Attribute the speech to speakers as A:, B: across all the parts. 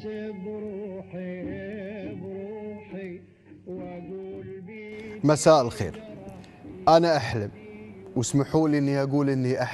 A: مساء الخير. أنا أحلم، واسمحوا لي أني أقول أني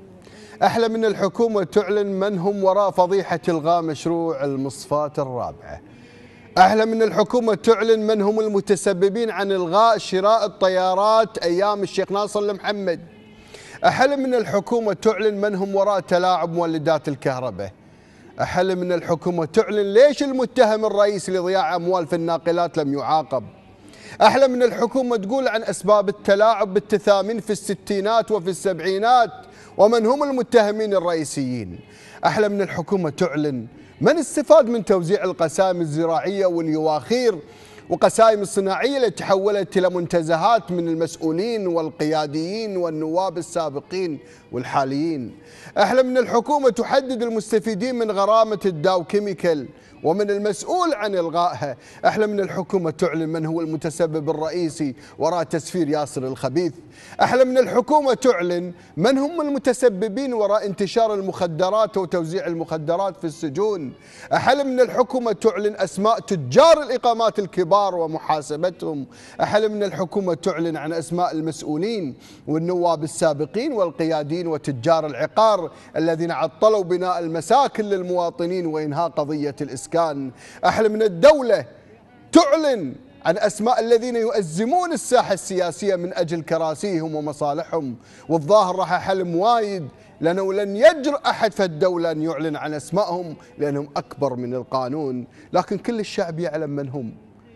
A: أحلم أن الحكومة تعلن من هم وراء فضيحة إلغاء مشروع المصفاة الرابعة. أحلم أن الحكومة تعلن من هم المتسببين عن إلغاء شراء الطيارات أيام الشيخ ناصر المحمد. أحلم أن الحكومة تعلن من هم وراء تلاعب مولدات الكهرباء. أحلم أن الحكومة تعلن ليش المتهم الرئيسي لضياع أموال في الناقلات لم يعاقب. أحلم أن الحكومة تقول عن أسباب التلاعب بالتثامين في الستينات وفي السبعينات ومن هم المتهمين الرئيسيين. أحلم أن الحكومة تعلن من استفاد من توزيع القسائم الزراعية واليواخير وقسائم الصناعية التي تحولت إلى منتزهات من المسؤولين والقياديين والنواب السابقين والحاليين. أحلم أن الحكومة تحدد المستفيدين من غرامة الداو كيميكال ومن المسؤول عن إلغائها. أحلم أن الحكومة تعلن من هو المتسبب الرئيسي وراء تسفير ياسر الخبيث. أحلم أن الحكومة تعلن من هم المتسببين وراء انتشار المخدرات وتوزيع المخدرات في السجون. أحلم أن الحكومة تعلن أسماء تجار الإقامات الكبار ومحاسبتهم. أحلم أن الحكومة تعلن عن أسماء المسؤولين والنواب السابقين والقياديين وتجار العقار الذين عطلوا بناء المساكن للمواطنين وإنهاء قضية الإسكان. أحلم أن الدولة تعلن عن أسماء الذين يؤزمون الساحة السياسية من أجل كراسيهم ومصالحهم. والظاهر راح أحلم وايد لأنه لن يجرؤ أحد في الدولة أن يعلن عن أسمائهم لأنهم أكبر من القانون، لكن كل الشعب يعلم من هم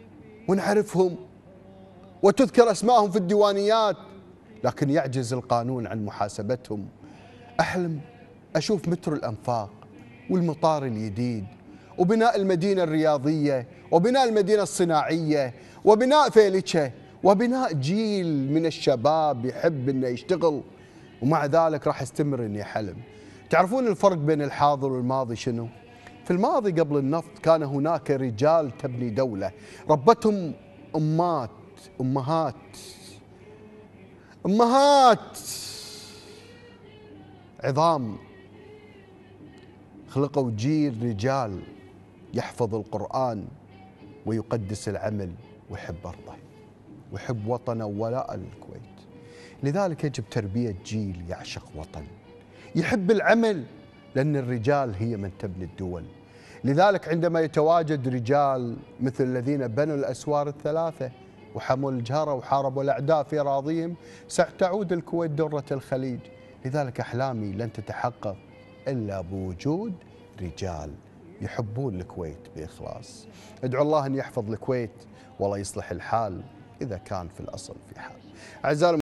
A: ونعرفهم وتذكر أسمائهم في الديوانيات، لكن يعجز القانون عن محاسبتهم. أحلم أشوف مترو الأنفاق والمطار الجديد وبناء المدينة الرياضية وبناء المدينة الصناعية وبناء فيلتشة وبناء جيل من الشباب يحب أنه يشتغل، ومع ذلك راح استمر أني أحلم. تعرفون الفرق بين الحاضر والماضي شنو؟ في الماضي قبل النفط كان هناك رجال تبني دولة ربتهم أمهات عظام، خلقوا جيل رجال يحفظ القرآن ويقدس العمل ويحب أرضه ويحب وطنه ولاء الكويت. لذلك يجب تربية جيل يعشق وطن يحب العمل، لأن الرجال هي من تبني الدول. لذلك عندما يتواجد رجال مثل الذين بنوا الأسوار الثلاثة وحموا الجهرة وحاربوا الأعداء في أراضيهم ستعود الكويت درة الخليج. لذلك أحلامي لن تتحقق إلا بوجود رجال يحبون الكويت بإخلاص. ادعو الله أن يحفظ الكويت والله يصلح الحال إذا كان في الأصل في حال. أعزائي